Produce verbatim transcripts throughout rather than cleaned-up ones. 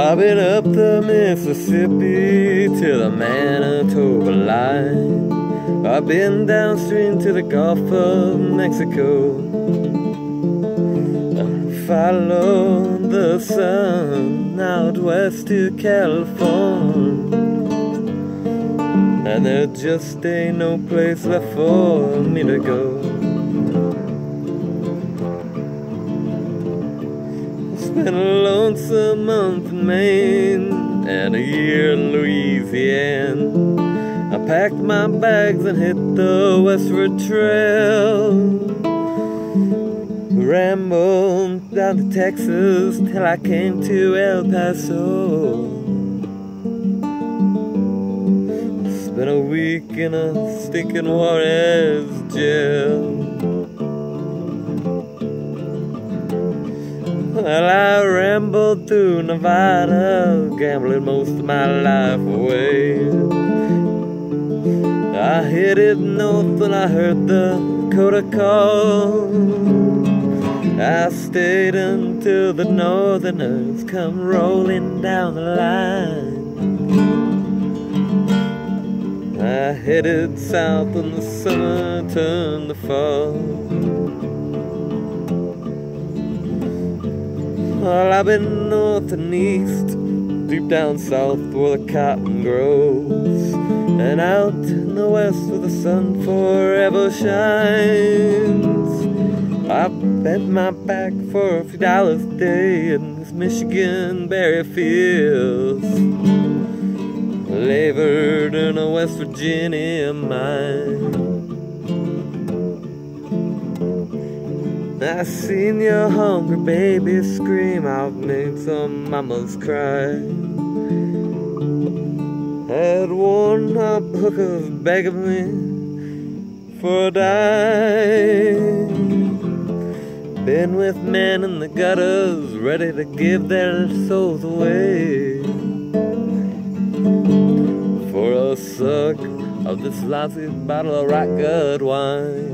I've been up the Mississippi to the Manitoba line. I've been downstream to the Gulf of Mexico. I followed the sun out west to California, and there just ain't no place left for me to go. Spent a lonesome month in Maine and a year in Louisiana. I packed my bags and hit the westward trail. Rambled down to Texas till I came to El Paso. Spent a week in a stinking Juarez jail. Well, I rambled through Nevada, gambling most of my life away. I headed north and I heard the Dakota call. I stayed until the northerners come rolling down the line. I headed south when the summer turned to fall. Well, I've been north and east, deep down south where the cotton grows, and out in the west where the sun forever shines. I bent my back for a few dollars a day in this Michigan berry fields, labored in a West Virginia mine. I seen your hungry baby scream, I've made some mamas cry. Had worn up hookers begging me for a dime. Been with men in the gutters, ready to give their souls away for a suck of this lousy bottle of right good wine.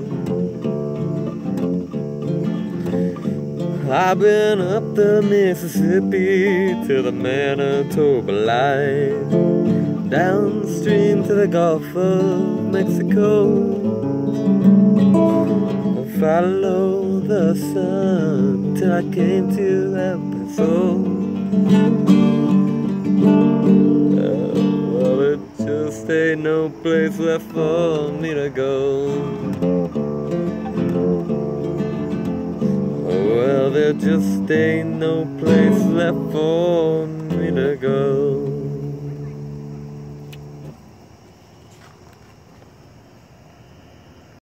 I've been up the Mississippi to the Manitoba line, downstream to the Gulf of Mexico. I followed the sun till I came to El Paso. Uh, well, it just ain't no place left for me to go. Well, there just ain't no place left for me to go.